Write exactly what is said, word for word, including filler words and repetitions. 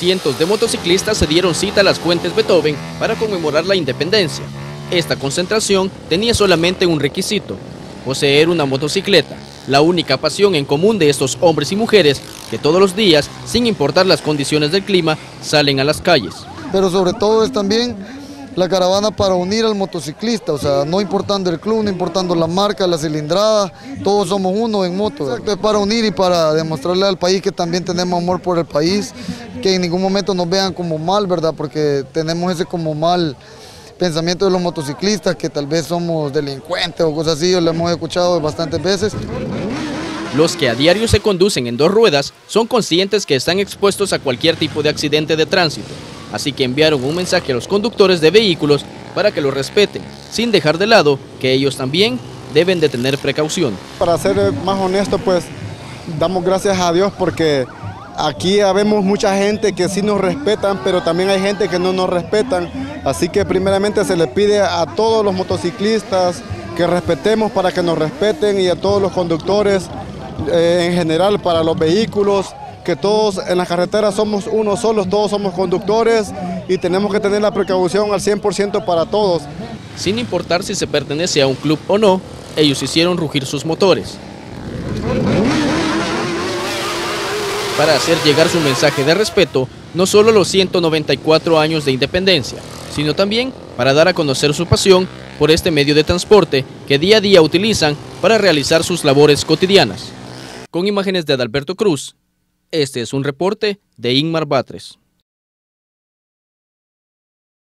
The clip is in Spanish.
Cientos de motociclistas se dieron cita a las Fuentes Beethoven para conmemorar la independencia. Esta concentración tenía solamente un requisito: poseer una motocicleta, la única pasión en común de estos hombres y mujeres que todos los días, sin importar las condiciones del clima, salen a las calles. Pero sobre todo es también la caravana para unir al motociclista, o sea, no importando el club, no importando la marca, la cilindrada, todos somos uno en moto. Exacto, es para unir y para demostrarle al país que también tenemos amor por el país, que en ningún momento nos vean como mal, ¿verdad? Porque tenemos ese como mal pensamiento de los motociclistas, que tal vez somos delincuentes o cosas así, lo hemos escuchado bastantes veces. Los que a diario se conducen en dos ruedas son conscientes que están expuestos a cualquier tipo de accidente de tránsito, así que enviaron un mensaje a los conductores de vehículos para que lo respeten, sin dejar de lado que ellos también deben de tener precaución. Para ser más honesto, pues damos gracias a Dios porque aquí vemos mucha gente que sí nos respetan, pero también hay gente que no nos respetan, así que primeramente se le pide a todos los motociclistas que respetemos para que nos respeten, y a todos los conductores eh, en general, para los vehículos, que todos en las carreteras somos uno solos, todos somos conductores y tenemos que tener la precaución al cien por ciento para todos. Sin importar si se pertenece a un club o no, ellos hicieron rugir sus motores para hacer llegar su mensaje de respeto, no solo a los ciento noventa y cuatro años de independencia, sino también para dar a conocer su pasión por este medio de transporte que día a día utilizan para realizar sus labores cotidianas. Con imágenes de Adalberto Cruz, este es un reporte de Inmar Batres.